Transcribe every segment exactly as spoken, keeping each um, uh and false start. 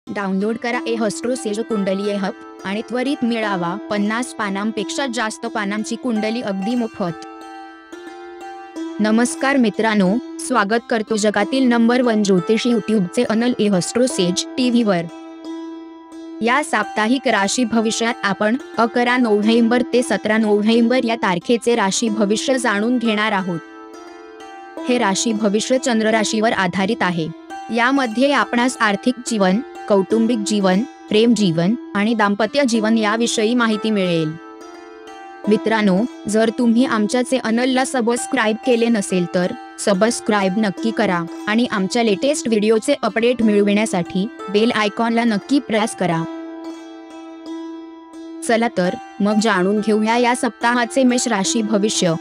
Download करा ए हॉस्ट्रोसेज कुंडली app आणि त्वरित मिळावा पन्नास पानांपेक्षा जास्त पानांची कुंडली अगदी मोफत। नमस्कार मित्रांनो, स्वागत करतो जगातील नंबर वन ज्योतिष यूट्यूबचे अनल ए हॉस्ट्रोसेज टीव्हीवर। या साप्ताहिक राशी भविष्यात आपण अकरा नोव्हेंबर ते सतरा नोव्हेंबर या तारखेचे राशी भविष्य जाणून घेणार आहोत। हे राशी भविष्य चंद्र राशीवर आधारित आहे। यामध्ये आपणास आर्थिक जीवन, कौटुंबिक जीवन, प्रेम जीवन आणि दाम्पत्य जीवन याविषयी माहिती मिळेल। मित्रांनो, जर तुम्ही आमच्या चॅनलला सबस्क्राइब केले नसेल तर सबस्क्राइब नक्की करा आणि आमच्या लेटेस्ट व्हिडिओचे अपडेट मिळविण्यासाठी बेल आयकॉनला नक्की प्रेस करा। चला तर मग जाणून घेऊया या सप्ताहाचे मेष राशी भविष्य।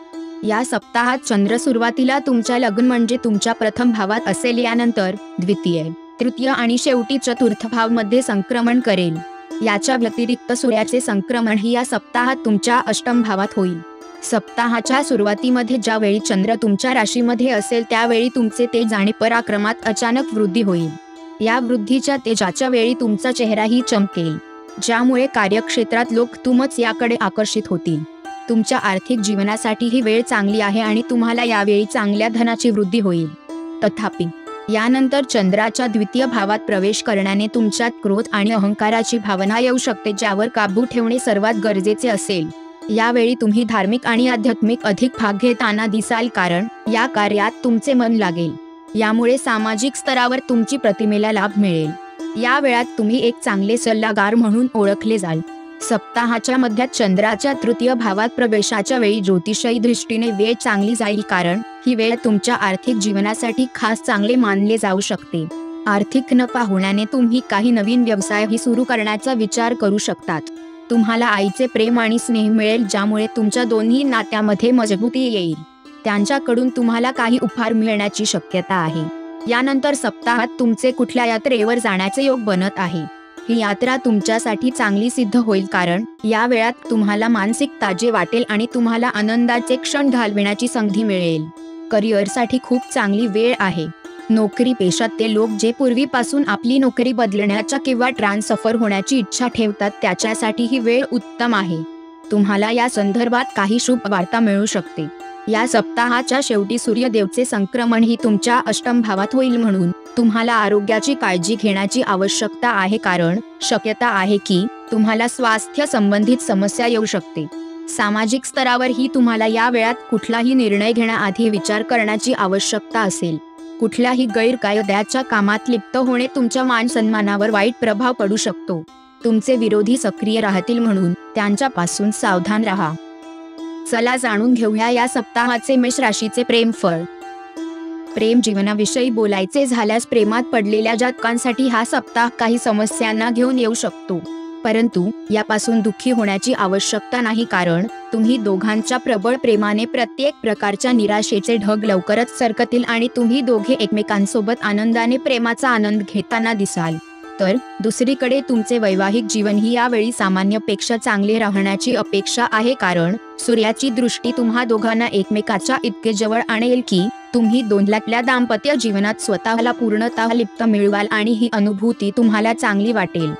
या सप्ताहात चंद्र सुरुवातीला तुमच्या लग्न म्हणजे तुमच्या प्रथम भावात असेल, यानंतर द्वितीय, तृतीय आणि शेवटी चतुर्थ भाव मध्ये संक्रमण करेल। याच्या व्यतिरिक्त सूर्याचे संक्रमण ही या सप्ताहात तुमच्या अष्टम भावात होईल। सप्ताहाच्या सुरुवातीमध्ये ज्यावेळी चंद्र तुमच्या राशीमध्ये असेल त्यावेळी तुमचे तेज आणि पराक्रमात अचानक वृद्धी होईल। या वृद्धीच्या तेजाच्या वेळी तुमचा चेहराही चमकेल, ज्यामुळे कार्यक्षेत्रात लोक तुमच याकडे आकर्षित होतील। तुमच्या आर्थिक जीवनासाठी ही वेळ चांगली आहे आणि तुम्हाला यावेळी चांगल्या धनाची वृद्धी होईल। तथापि यानंतर चंद्राच्या द्वितीय भावात प्रवेश करण्याने तुमच्यात क्रोध आणि अहंकाराची भावना येऊ शकते, ज्यावर काबू ठेवणे सर्वात गरजेचे असेल। यावेळी तुम्ही धार्मिक आणि आध्यात्मिक अधिक भाग घेताना दिसाल, कारण या कार्यात तुमचे मन लागेल। यामुळे सामाजिक स्तरावर तुमची प्रतिमेला लाभ मिळेल। या वेळात तुम्ही एक चांगले सल्लागार म्हणून ओळखले जाल। सप्ताहाच्या मध्यात चंद्राच्या तृतीय भावात प्रवेशाच्या वेळी ज्योतिषी दृष्टीने वेळ चांगली जाईल, कारण ही वेळ तुमच्या आर्थिक जीवनासाठी खास चांगले मानले जाऊ शकते। आर्थिक नफा होण्याने तुम्ही काही नवीन व्यवसायही सुरू करण्याचा विचार करू शकतात। तुम्हाला आईचे प्रेम आणि स्नेह मिळेल, ज्यामुळे तुमच्या दोन्ही नात्यामध्ये मजबूती येईल। त्यांच्याकडून तुम्हाला काही उपहार मिळण्याची शक्यता आहे। यानंतर सप्ताहात तुमचे कुठल्या यात्रेवर जाण्याचे योग बनत आहे। ही यात्रा तुमच्यासाठी चांगली सिद्ध होईल, कारण या वेळात तुम्हाला मानसिक ताजे वाटेल आणि तुम्हाला आनंदाचे क्षण घालविण्याची संधी मिळेल। करिअरसाठी खूप चांगली वेळ आहे। नोकरी पेशात ते लोक जे पूर्वीपासून आपली नोकरी बदलण्याच्या किंवा ट्रान्सफर होण्याची इच्छा ठेवतात त्याच्यासाठी ही वेळ उत्तम आहे। तुम्हाला या संदर्भात काही शुभ वार्ता मिळू शकते। या सप्ताहाच्या शेवटी सूर्यदेवचे संक्रमण ही तुमच्या अष्टम भावात होईल, म्हणून तुम्हाला आरोग्याची काळजी घेण्याची आवश्यकता आहे, कारण शक्यता आहे की तुम्हाला स्वास्थ्य संबंधित समस्या येऊ शकते। सामाजिक स्तरावरही तुम्हाला या वेळात कुठलाही निर्णय घेण्याआधी विचार करण्याची आवश्यकता असेल। कुठल्याही गैरकायद्याच्या कामात लिप्त होणे तुमच्या मानसन्मानावर वाईट प्रभाव पडू शकतो। तुमचे विरोधी सक्रिय राहतील, म्हणून त्यांच्यापासून सावधान राहा। चला जाणून घेऊया या सप्ताहाचे मेष राशीचे प्रेमफळ। प्रेम जीवनाविषयी बोलायचे झाल्यास प्रेमात पडलेल्या जातकांसाठी हा सप्ताह काही समस्यांना घेऊन येऊ शकतो, परंतु यापासून दुःखी होण्याची आवश्यकता नाही, कारण तुम्ही दोघांच्या प्रबळ प्रेमाने प्रत्येक प्रकारच्या निराशेचे ढग लवकरच सरकतील आणि तुम्ही दोघे एकमेकांसोबत आनंदाने प्रेमाचा आनंद घेताना दिसाल। तर दुसरीकडे तुमचे वैवाहिक जीवनही यावेळी सामान्यपेक्षा चांगले राहण्याची अपेक्षा आहे, कारण सूर्याची दृष्टी तुम्हा दोघांना एकमेकाच्या इतके जवळ आणेल की तुम्ही दोनल्यातल्या दाम्पत्य जीवनात स्वतःला पूर्णतः लिप्त मिळवाल आणि ही अनुभूती तुम्हाला चांगली वाटेल।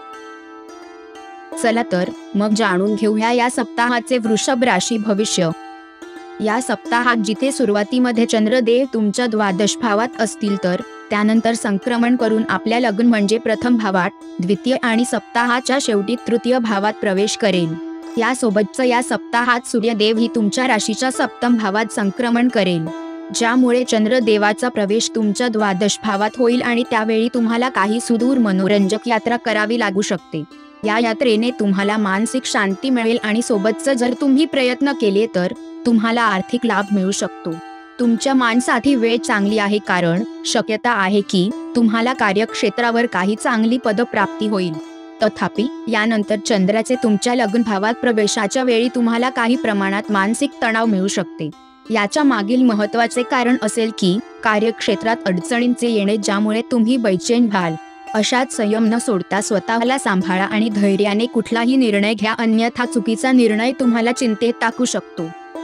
चला तर मग जाणून घेऊया या सप्ताहाचे वृषभ राशी भविष्य। या सप्ताहात जिथे सुरुवातीमध्ये चंद्रदेव तुमच्या द्वादश भावात असतील, तर त्यानंतर संक्रमण करून आपल्या लग्न म्हणजे प्रथम भावात, द्वितीय आणि सप्ताहाच्या शेवटी तृतीय भावात प्रवेश करेल। यासोबतच या सप्ताहात सूर्यदेव ही तुमच्या राशीच्या सप्तम भावात संक्रमण करेल, ज्यामुळे चंद्रदेवाचा प्रवेश तुमच्या द्वादश भावात होईल आणि त्यावेळी तुम्हाला काही सुदूर मनोरंजक यात्रा करावी लागू शकते। या यात्रेने तुम्हाला मानसिक शांती मिळेल आणि सोबतच जर तुम्ही प्रयत्न केले तर तुम्हाला आर्थिक लाभ मिळू शकतो। तुमच्या माणसासाठी वेळ चांगली आहे, कारण शक्यता आहे की तुम्हाला कार्यक्षेत्रावर काही चांगली पदप्राप्ती होईल। तथापि यानंतर चंद्राचे तुमच्या लग्न भावात प्रवेशाच्या वेळी तुम्हाला काही प्रमाणात मानसिक तणाव मिळू शकते। याच्या मागील महत्त्वाचे कारण असेल की कार्यक्षेत्रात अडचणींचे येणे, ज्यामुळे तुम्ही बैचेन व्हाल। अशात संयम न सोडता स्वतःला सांभाळा आणि धैर्याने कुठलाही निर्णय घ्या, अन्यथा चुकीचा निर्णय तुम्हाला चिंतेत टाकू शकतो।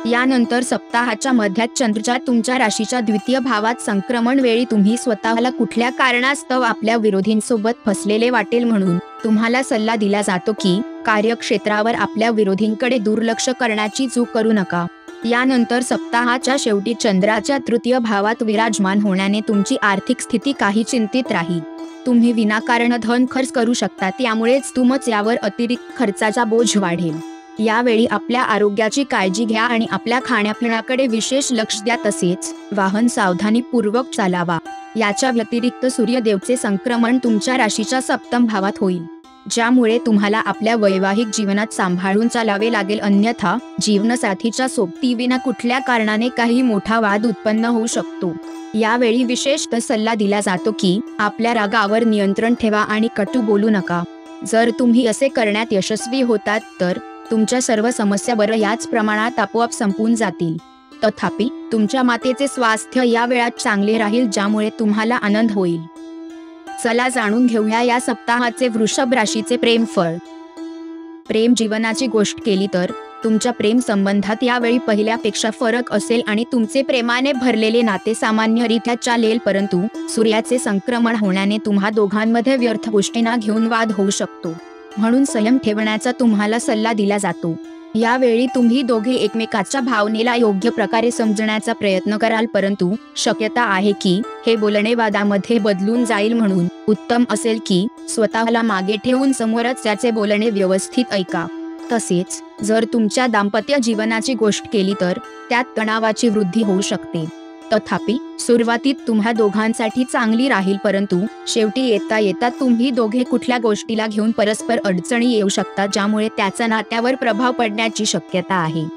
यानंतर सप्ताहाच्या मध्यात चंद्राच्या तुमच्या राशीच्या द्वितीय भावात संक्रमण वेळी तुम्ही स्वतःला कुठल्या कारणास्तव आपल्या विरोधींसोबत फसलेले वाटेल, म्हणून तुम्हाला सल्ला दिला जातो की कार्यक्षेत्रावर आपल्या विरोधींकडे दुर्लक्ष करण्याची चूक करू नका. यानंतर सप्ताहाच्या शेवटी चंद्राच्या तृतीय भावात विराजमान होण्याने तुमची आर्थिक स्थिती काही चिंतित राहील. तुम्ही विनाकारण धन खर्च करू शकता, त्यामुळेच तुमच यावर अतिरिक्त खर्चाचा बोझ वाढेल. यावेळी आपल्या आरोग्याची काळजी घ्या आणि आपल्या खाण्यापिण्याकडे विशेष लक्ष द्या. तसेच वाहन सावधानीपूर्वक चालावा. याच्या व्यतिरिक्त सूर्यदेवचे संक्रमण तुमच्या राशीच्या सप्तम भावात होईल, ज्यामुळे तुम्हाला आपल्या वैवाहिक जीवनात सांभाळून चालावे लागेल, अन्यथा जीवनसाथीच्या सोबतीविना कुठल्या कारणाने काही मोठा वाद उत्पन्न होऊ शकतो. यावेळी विशेषतः सल्ला दिला जातो की आपल्या रागावर नियंत्रण ठेवा आणि कटू बोलू नका. जर तुम्ही असे करण्यात यशस्वी होतात तर तुमच्या सर्व समस्या बरं याच प्रमाणात आपोआप संपून जातील. तथापि तुमच्या मातेचे स्वास्थ्य या वेळात चांगले राहील, ज्यामुळे तुम्हाला आनंद होईल. चला जाणून घेऊया या सप्ताहाचे वृषभ राशीचे प्रेमफळ. प्रेम जीवनाची गोष्ट केली तर तुमच्या प्रेम संबंधात यावेळी पहिल्यापेक्षा फरक असेल आणि तुमचे प्रेमाने भरलेले नाते सामान्यरित्या चालेल, परंतु सूर्याचे संक्रमण होण्याने तुम्हा दोघांमध्ये व्यर्थ गोष्टींना घेऊन वाद होऊ शकतो, म्हणून संयम ठेवण्याचा तुम्हाला सल्ला दिला जातो. यावेळी तुम्ही दोघे एकमेकाच्या भावनेला योग्य प्रकारे समजण्याचा प्रयत्न कराल, परंतु शक्यता आहे की हे बोलणे वादामध्ये बदलून जाईल, म्हणून उत्तम असेल की स्वतःला मागे ठेवून समोरच त्याचे बोलणे व्यवस्थित ऐका. तसेच जर तुमच्या दाम्पत्य जीवनाची गोष्ट केली तर त्यात तणावाची वृद्धी होऊ शकते. तथापि सुरुवातीत तुम्हा दोघांसाठी चांगली राहील, परंतु शेवटी येता येता तुम्ही दोघे कुठल्या गोष्टीला घेऊन परस्पर अडचणी येऊ शकतात, ज्यामुळे त्याचा नात्यावर प्रभाव पडण्याची शक्यता आहे.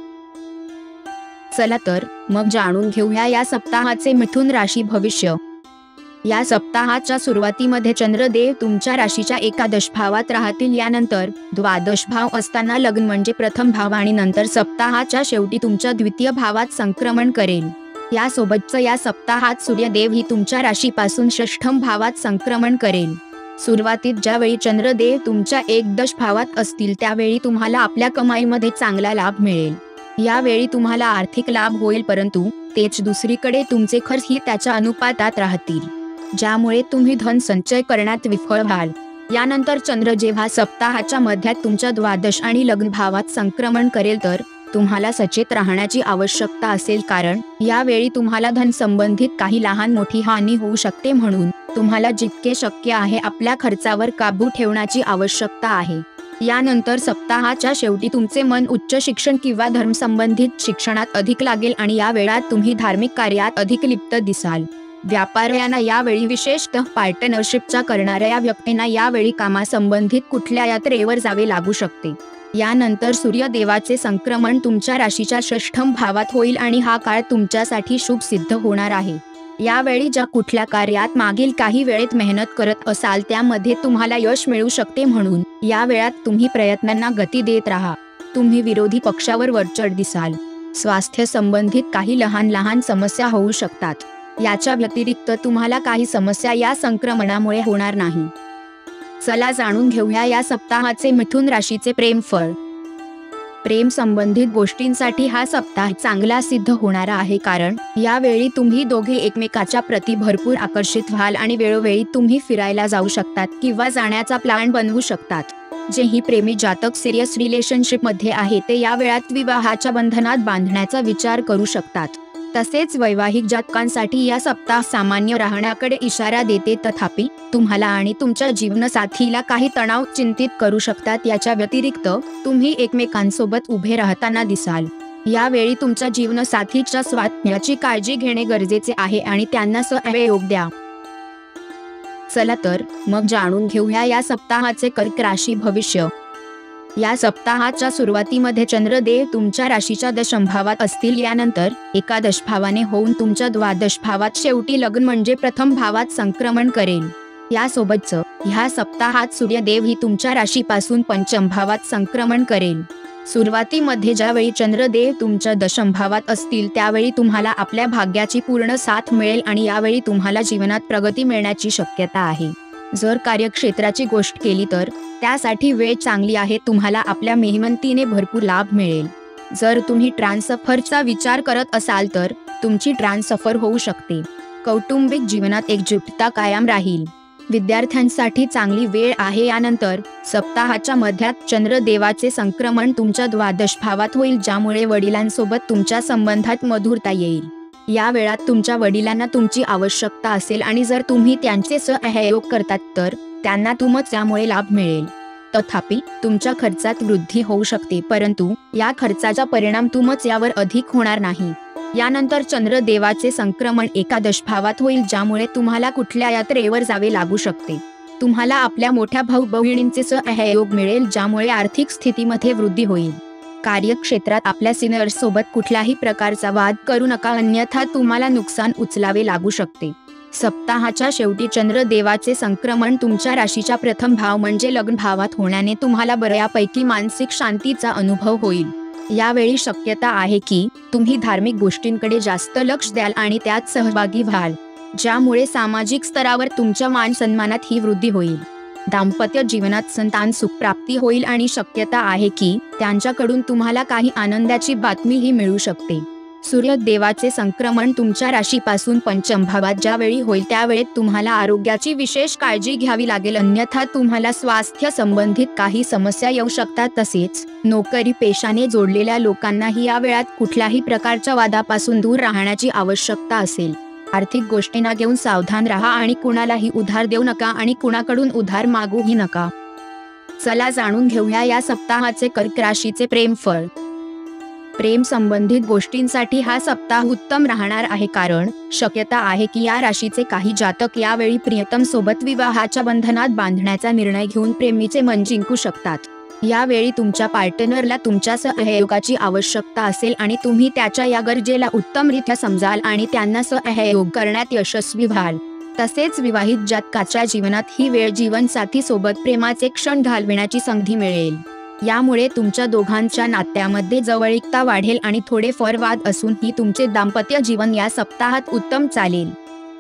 चला तर मग जाणून घेऊया या सप्ताहाचे मिथुन राशी भविष्य. या सप्ताहाच्या सुरुवातीमध्ये चंद्रदेव तुमच्या राशीच्या एकादश भावात राहतील. यानंतर द्वादश भाव असताना लग्न म्हणजे प्रथम भाव आणि नंतर सप्ताहाच्या शेवटी तुमच्या द्वितीय भावात संक्रमण करेल. यासोबतच या सप्ताहात सूर्यदेव ही तुमच्या राशीपासून षष्ठम भावात संक्रमण करेल. सुरुवातीत ज्यावेळी चंद्रदेव तुमच्या एकदश भावात असतील त्यावेळी तुम्हाला आपल्या कमाईमध्ये चांगला लाभ मिळेल. यावेळी तुम्हाला आर्थिक लाभ होईल, परंतु तेच दुसरीकडे तुमचे खर्चही त्याच्या अनुपातात राहतील, ज्यामुळे तुम्ही धन संचय करण्यात विफळ व्हाल. यानंतर चंद्र जेव्हा सप्ताहाच्या मध्यात तुमच्या द्वादश आणि लग्न भावात संक्रमण करेल तर तुम्हाला सचेत राहण्याची आवश्यकता असेल, कारण यावेळी तुम्हाला धन संबंधित काही लहान मोठी हानी होऊ शकते, म्हणून तुम्हाला जितके शक्य आहे आपल्या खर्चावर काबू ठेवण्याची आवश्यकता आहे. यानंतर सप्ताहाच्या शेवटी तुमचे मन उच्च शिक्षण किंवा धर्म संबंधित शिक्षणात अधिक लागेल आणि या वेळात तुम्ही धार्मिक कार्यात अधिक लिप्त दिसाल. व्यापाऱ्यांना यावेळी, विशेषतः पार्टनरशिपच्या करणाऱ्या व्यक्तींना यावेळी कामासंबंधित कुठल्या यात्रेवर जावे लागू शकते. यानंतर सूर्यदेवाचे संक्रमण तुमच्या राशीच्या षष्ठम भावात होईल आणि हा काळ तुमच्यासाठी शुभ सिद्ध होणार आहे. यावेळी ज्या कुठल्या कार्यात मागील काही वेळेत मेहनत करत असाल त्यामध्ये तुम्हाला यश मिळू शकते, म्हणून या वेळात तुम्ही प्रयत्नांना गती देत राहा. तुम्ही विरोधी पक्षावर वरचढ दिसाल. स्वास्थ्य संबंधित काही लहान लहान समस्या होऊ शकतात. याच्या व्यतिरिक्त तुम्हाला काही समस्या या संक्रमणामुळे होणार नाही. चला जाणून घेऊया या सप्ताहाचे मिथुन राशीचे प्रेमफळ. प्रेम संबंधित गोष्टींसाठी हा सप्ताह चांगला सिद्ध होणारा आहे, कारण यावेळी तुम्ही दोघे एकमेकाच्या प्रती भरपूर आकर्षित व्हाल आणि वेळोवेळी तुम्ही फिरायला जाऊ शकतात किंवा जाण्याचा प्लॅन बनवू शकतात. जेही प्रेमी जातक सिरियस रिलेशनशिप मध्ये आहे ते या वेळात विवाहाच्या बंधनात बांधण्याचा विचार करू शकतात. तसेच वैवाहिक जातकांसाठी या सप्ताह सामान्य राहण्याकडे इशारा देते, तथापि तुम्हाला आणि तुमच्या जीवनसाथीला काही तणाव चिंतित करू शकतात. याच्या व्यतिरिक्त तुम्ही एकमेकांसोबत उभे राहताना दिसाल. यावेळी तुमच्या जीवनसाथीच्या स्वास्थ्याची काळजी घेणे गरजेचे आहे आणि त्यांना सहयोग द्या. चला तर मग जाणून घेऊया या सप्ताहाचे कर्क राशी भविष्य. या सप्ताहाच्या सुरुवातीमध्ये चंद्रदेव तुमच्या राशीच्या दशम भावात असतील. यानंतर एकादश भावाने होऊन तुमच्या द्वादश भावात शेवटी लग्न म्हणजे प्रथम भावात संक्रमण करेल. यासोबतच ह्या सप्ताहात सूर्यदेव ही तुमच्या राशीपासून पंचम भावात संक्रमण करेल. सुरुवातीमध्ये ज्यावेळी चंद्रदेव तुमच्या दशम भावात असतील त्यावेळी तुम्हाला आपल्या भाग्याची पूर्ण साथ मिळेल आणि यावेळी तुम्हाला जीवनात प्रगती मिळण्याची शक्यता आहे. जर कार्यक्षेत्राची गोष्ट केली तर त्यासाठी वेळ चांगली आहे. तुम्हाला आपल्या मेहनतीने भरपूर लाभ मिळेल. जर तुम्ही ट्रान्सफरचा विचार करत असाल तर तुमची ट्रान्सफर होऊ शकते. कौटुंबिक जीवनात एकजुटता कायम राहील. विद्यार्थ्यांसाठी चांगली वेळ आहे. यानंतर सप्ताहाच्या मध्यात चंद्रदेवाचे संक्रमण तुमच्या द्वादश भावात होईल, ज्यामुळे वडिलांसोबत तुमच्या संबंधात मधुरता येईल. या वेळात तुमच्या वडिलांना तुमची आवश्यकता असेल आणि जर तुम्ही त्यांचे सहयोग करतात तर त्यांना तुमच यामुळे लाभ मिळेल. तथापि तुमच्या खर्चात वृद्धी होऊ शकते, परंतु या खर्चाचा परिणाम तुमच यावर अधिक होणार नाही. यानंतर चंद्रदेवाचे संक्रमण एकादश भावात होईल, ज्यामुळे तुम्हाला कुठल्या यात्रेवर जावे लागू शकते. तुम्हाला आपल्या मोठ्या भाऊ बहिणींचे सहयोग मिळेल, ज्यामुळे आर्थिक स्थितीमध्ये वृद्धी होईल. कार्यक्षेत्रात आपल्या सिनियर्स सोबत कुठल्याही प्रकारचा वाद करू नका, अन्यथा तुम्हाला नुकसान उचलावे लागू शकते. सप्ताहाच्या शेवटी चंद्रदेवाचे संक्रमण तुमच्या राशीच्या प्रथम भाव म्हणजे लग्न भावात होण्याने तुम्हाला बऱ्यापैकी मानसिक शांतीचा अनुभव होईल. यावेळी शक्यता आहे की तुम्ही धार्मिक गोष्टींकडे जास्त लक्ष द्याल आणि त्यात सहभागी व्हाल, ज्यामुळे सामाजिक स्तरावर तुमच्या मान सन्मानात ही वृद्धी होईल. दाम्पत्य जीवनात संतान सुख प्राप्ती होईल आणि शक्यता आहे की त्यांच्याकडून तुम्हाला काही आनंदाची बातमीही मिळू शकते. सूर्यदेवाचे संक्रमण तुमच्या राशीपासून पंचम भावात ज्यावेळी होईल त्यावेळी तुम्हाला आरोग्याची विशेष काळजी घ्यावी लागेल, अन्यथा तुम्हाला स्वास्थ्य संबंधित काही समस्या येऊ शकतात. तसेच नोकरी पेशाने जोडलेल्या लोकांनाही या वेळात कुठल्याही प्रकारच्या वादापासून दूर राहण्याची आवश्यकता असेल. आर्थिक गोष्टींना घेऊन सावधान राहा आणि कुणालाही उधार देऊ नका आणि कुणाकडून उधार मागूही नका. चला जाणून घेऊया या सप्ताहाचे कर्क राशीचे प्रेमफळ. प्रेम संबंधित गोष्टींसाठी हा सप्ताह उत्तम राहणार आहे, कारण शक्यता आहे की या राशीचे काही जातक यावेळी प्रियतम सोबत विवाहाच्या बंधनात बांधण्याचा निर्णय घेऊन प्रेमीचे मन जिंकू शकतात. यावेळी तुमच्या पार्टनरला तुमच्या सहयोगाची आवश्यकता असेल आणि तुम्ही त्याच्या या गरजेला उत्तमरित्या समजाल आणि त्यांना सहयोग करण्यात यशस्वी व्हाल. तसेच विवाहित जातकाच्या जीवनात ही वेळ जीवनसाथी सोबत प्रेमाचे क्षण घालविण्याची संधी मिळेल. यामुळे तुमच्या दोघांच्या नात्यामध्ये जवळीकता वाढेल आणि थोडेफार वाद असूनही तुमचे दाम्पत्य जीवन या सप्ताहात उत्तम चालेल.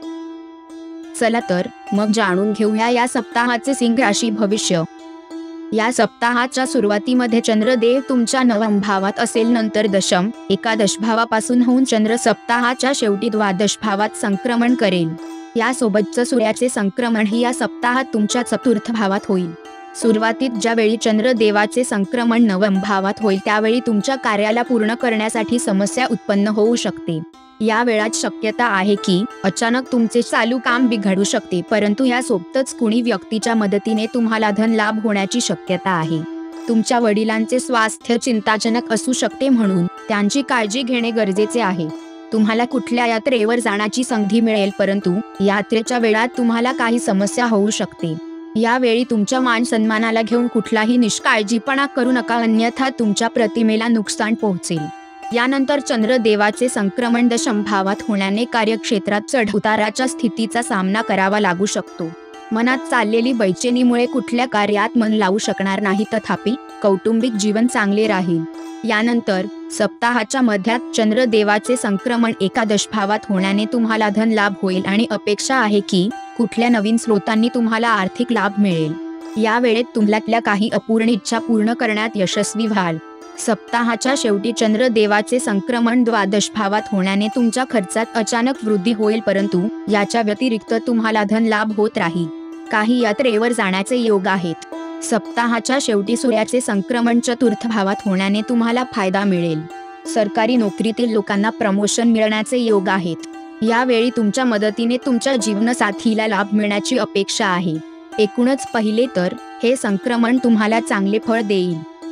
चला तर मग जाणून घेऊया या सप्ताहाचे सिंह राशी भविष्य. या सप्ताहाच्या सुरुवातीमध्ये चंद्रदेव तुमच्या नवम भावात असेल, नंतर दशम एकादश भावापासून होऊन चंद्र सप्ताहाच्या शेवटी द्वादश भावात संक्रमण करेल. यासोबतच सूर्याचे संक्रमण ही या सप्ताहात तुमच्या चतुर्थ भावात होईल. सुरुवातीत ज्यावेळी चंद्रदेवाचे संक्रमण नवम भावात होईल त्यावेळी तुमच्या कार्याला पूर्ण करण्यासाठी समस्या उत्पन्न होऊ शकते. या वेळात शक्यता आहे की अचानक तुमचे चालू काम बिघडू शकते, परंतु यासोबतच कुणी व्यक्तीच्या मदतीने तुम्हाला धन लाभ होण्याची शक्यता आहे. तुमच्या वडिलांचे स्वास्थ्य चिंताजनक असू शकते, म्हणून त्यांची काळजी घेणे गरजेचे आहे. तुम्हाला कुठल्या यात्रेवर जाण्याची संधी मिळेल, परंतु यात्रेच्या वेळात तुम्हाला काही समस्या होऊ शकते. यावेळी तुमच्या मान सन्मानाला घेऊन कुठलाही निष्काळजीपणा करू नका, अन्यथा तुमच्या प्रतिमेला नुकसान पोहोचेल. यानंतर चंद्रदेवाचे संक्रमण दशम भावात होण्याने कार्यक्षेत्रात चढउताराच्या स्थितीचा सामना करावा लागू शकतो. मनात चाललेली बेचैनीमुळे कुठल्या कार्यात मन लावू शकणार नाही, तथापि कौटुंबिक जीवन चांगले राहील. यानंतर सप्ताहाच्या मध्यात चंद्रदेवाचे संक्रमण एकादश भावात होण्याने तुम्हाला धन लाभ होईल आणि अपेक्षा आहे की कुठल्या नवीन स्रोतांनी तुम्हाला आर्थिक लाभ मिळेल. या वेळेत तुमच्यातल्या काही अपूर्ण इच्छा पूर्ण करण्यात यशस्वी व्हाल. सप्ताहाच्या शेवटी चंद्रदेवाचे संक्रमण द्वादश भावात होण्याने तुमच्या खर्चात अचानक वृद्धी होईल, परंतु याच्या व्यतिरिक्त तुम्हाला धन लाभ होत राहील. काही यात्रेवर जाण्याचे योग आहेत. सप्ताहाच्या शेवटी सूर्याचे संक्रमण चतुर्थ भावात होण्याने तुम्हाला फायदा मिळेल. सरकारी नोकरीतील लोकांना प्रमोशन मिळण्याचे योग आहेत. यावेळी तुमच्या मदतीने तुमच्या जीवनसाथीला लाभ मिळण्याची अपेक्षा आहे. एकूणच पाहिले तर हे संक्रमण तुम्हाला चांगले फळ देईल.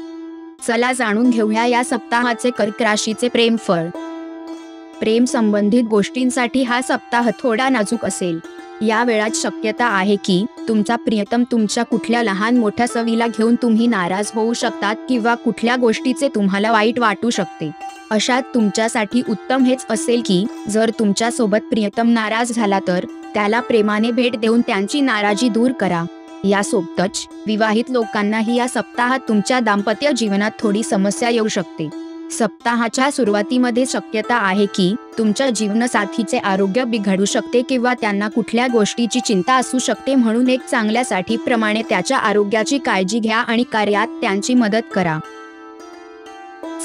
चला जाणून घेऊया या सप्ताहाचे कर्क राशीचे प्रेमफळ. प्रेम संबंधित गोष्टींसाठी हा सप्ताह थोडा नाजूक असेल. या वेळात शक्यता आहे की तुमचा प्रियतम तुमच्या कुठल्या लहान मोठ्या सवीला घेऊन तुम्ही नाराज होऊ शकतात किंवा कुठल्या गोष्टीचे तुम्हाला वाईट वाटू शकते. अशात तुमच्यासाठी उत्तम हेच असेल की जर तुमच्या सोबत प्रियतम नाराज झाला तर त्याला प्रेमाने भेट देऊन त्यांची नाराजी दूर करा. यासोबतच विवाहित लोकांनाही या सप्ताहात तुमच्या दाम्पत्य जीवनात थोडी समस्या येऊ शकते. सप्ताहाच्या सुरुवातीमध्ये शक्यता आहे की तुमच्या जीवनसाथीचे आरोग्य बिघडू शकते किंवा त्यांना कुठल्या गोष्टीची चिंता असू शकते, म्हणून एक चांगल्यासाठी प्रमाणे त्याच्या आरोग्याची काळजी घ्या आणि कार्यात त्यांची मदत करा.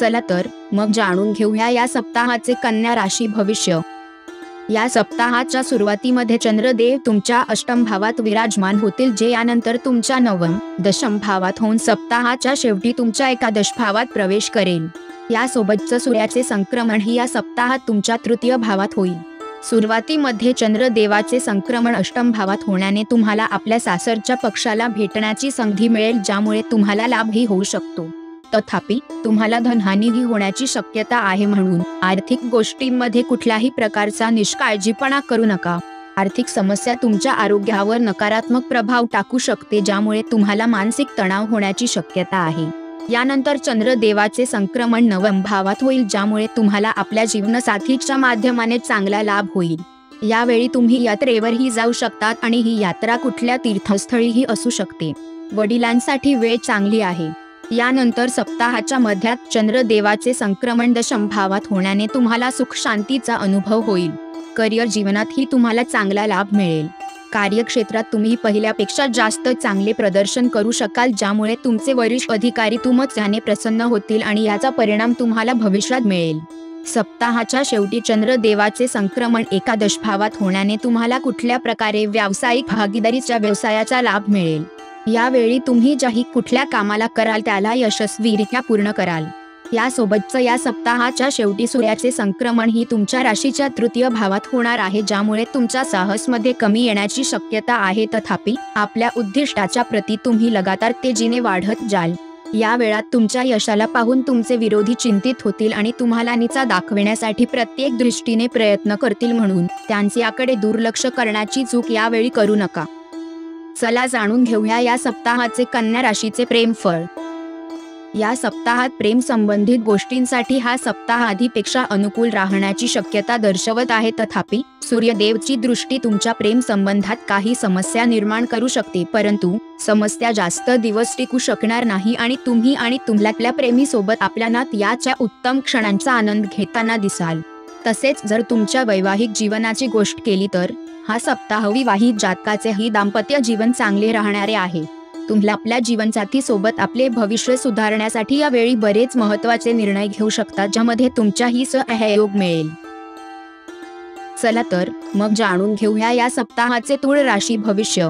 चला तर मग जाणून घेऊया या सप्ताहाचे कन्या राशी भविष्य. या सप्ताहाच्या सुरुवातीमध्ये चंद्रदेव तुमच्या अष्टम भावात विराजमान होतील, जे यानंतर तुमच्या नवम दशम भावात होऊन सप्ताहाच्या शेवटी तुमच्या एकादश भावात प्रवेश करेल. यासोबतच सूर्याचे संक्रमण ही या सप्ताहात तुमच्या तृतीय भावात होईल. सुरुवातीमध्ये चंद्रदेवाचे संक्रमण अष्टम भावात होण्याने तुम्हाला आपल्या सासरच्या पक्षाला भेटण्याची संधी मिळेल, ज्यामुळे तुम्हाला लाभही होऊ शकतो. तथापि तुम्हाला धनहानीही होण्याची शक्यता आहे, म्हणून आर्थिक गोष्टींमध्ये कुठल्याही प्रकारचा निष्काळजीपणा करू नका. आर्थिक समस्या तुमच्या आरोग्यावर नकारात्मक प्रभाव टाकू शकते, ज्यामुळे तुम्हाला मानसिक तणाव होण्याची शक्यता आहे. यानंतर चंद्रदेवाचे संक्रमण नवम भावात होईल, ज्यामुळे तुम्हाला आपल्या जीवनसाथीच्या माध्यमाने चांगला लाभ होईल. यावेळी तुम्ही यात्रेवरही जाऊ शकतात आणि ही यात्रा कुठल्या तीर्थस्थळीही असू शकते. वडिलांसाठी वेळ चांगली आहे. यानंतर सप्ताहाच्या मध्यात चंद्रदेवाचे संक्रमण दशम भावात होण्याने तुम्हाला सुख शांतीचा अनुभव होईल. करिअर जीवनातही तुम्हाला चांगला लाभ मिळेल. कार्यक्षेत्रात तुम्ही पहिल्यापेक्षा जास्त चांगले प्रदर्शन करू शकाल, ज्यामुळे तुमचे वरिष्ठ अधिकारी तुमच्याने प्रसन्न होतील आणि याचा परिणाम तुम्हाला भविष्यात मिळेल. सप्ताहाच्या शेवटी चंद्रदेवाचे संक्रमण एकादश भावात होण्याने तुम्हाला कुठल्या प्रकारे व्यावसायिक भागीदारीच्या व्यवसायाचा लाभ मिळेल. यावेळी तुम्ही ज्याही कुठल्या कामाला कराल त्याला यशस्वीरित्या पूर्ण कराल. यासोबतच या सप्ताहाच्या शेवटी सूर्याचे संक्रमण ही तुमच्या राशीच्या तृतीय भावात होणार आहे, ज्यामुळे तुमच्या साहसमध्ये कमी येण्याची शक्यता आहे. तथापि आपल्या उद्दिष्टाच्या प्रती तुम्ही लगातार तेजीने वाढत जाल. या वेळात तुमच्या यशाला पाहून तुमचे विरोधी चिंतित होतील आणि तुम्हाला नीचा दाखविण्यासाठी प्रत्येक दृष्टीने प्रयत्न करतील, म्हणून त्यांच्याकडे दुर्लक्ष करण्याची चूक यावेळी करू नका. चला जाणून घेऊया या सप्ताहाचे कन्या राशीचे प्रेमफळ. या सप्ताहात प्रेम संबंधित गोष्टींसाठी हा सप्ताह आधीपेक्षा अनुकूल राहण्याची शक्यता दर्शवत आहे. तथापि सूर्यदेवची दृष्टी तुमच्या प्रेम संबंधात काही समस्या निर्माण करू शकते, परंतु समस्या जास्त दिवस टिकू शकणार नाही आणि तुम्ही आणि तुमच्या प्रेमी सोबत आपल्या नात याच्या उत्तम क्षणांचा आनंद घेताना दिसाल. तसेच जर तुमच्या वैवाहिक जीवनाची गोष्ट केली तर हा सप्ताह विवाहित जातकाचेही दाम्पत्य जीवन चांगले राहणारे आहे. तुम्हाला आपल्या जीवनसाथी सोबत आपले भविष्य सुधारण्यासाठी यावेळी बरेच महत्त्वाचे निर्णय घेऊ शकता, ज्यामध्ये तुमच्याही सहयोग मिळेल. चला तर मग जाणून घेऊया या सप्ताहाचे तुळ राशी भविष्य.